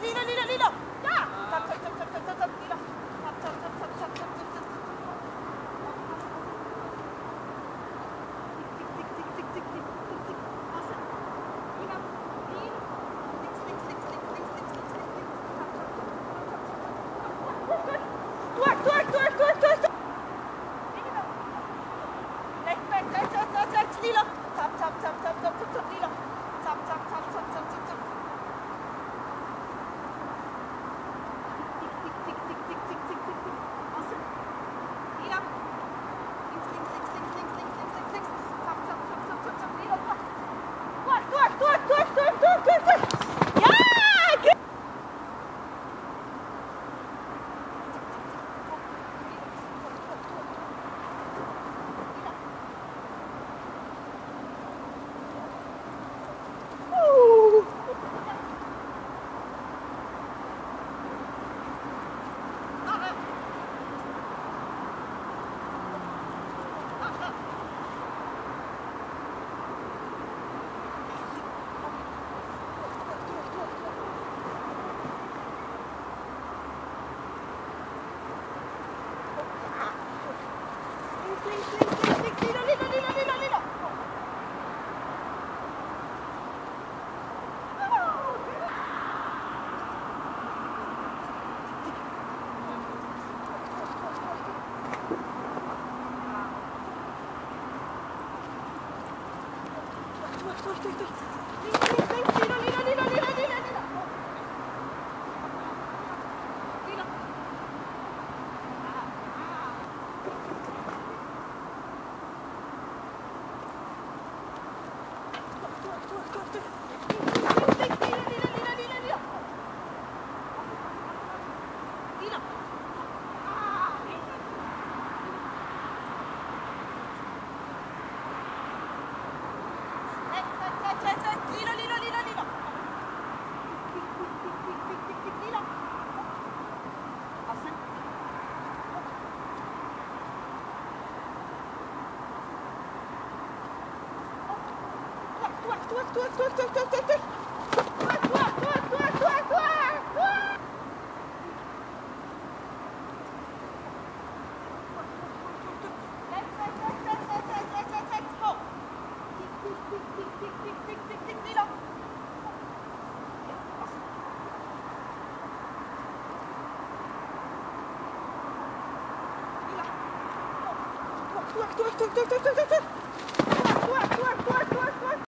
Lilo, Lilo, Lilo. Ja. Tap, tap, tap, tap, tap, tap, tap, Lilo. Tap, tap, tap, tap, tap, tap, tap, tap. Tick, tick, tick, tick, tick, tick, tick, tick. Außen. Lilo, Lilo. Links, links, links, links, links, links, links, links, links. Tap, tap, tap, tap, tap, tap. Gut. Durch. Lilo. Rechts, rechts, rechts, rechts, rechts, rechts, Lilo. Tap, tap, tap, tap, tap, tap, tap, Lilo. Tap, tap, tap, tap, tap, tap, tap. Tick, tick, tick, tick, tick, tick, tick, tick. Außen. Lilo. Links, links, links, links, links, links, links, links, links. Tap, tap, tap, tap, tap, tap, Lilo. Durch. Ja! Gut. Links, Lilo, Lilo, Lilo, Lilo, Lilo. Durch. Links, Lilo, Lilo, Lilo, Lilo, Lilo, Lilo. Lilo. Links, Lilo, Lilo, Lilo, Lilo, Lilo. Lilo. Rechts, Lilo, Lilo, Lilo, Lilo. Tick, Lilo. Außen. Durch. Rechts, hoch. Tick, Lilo. Außen. Lilo. Durch.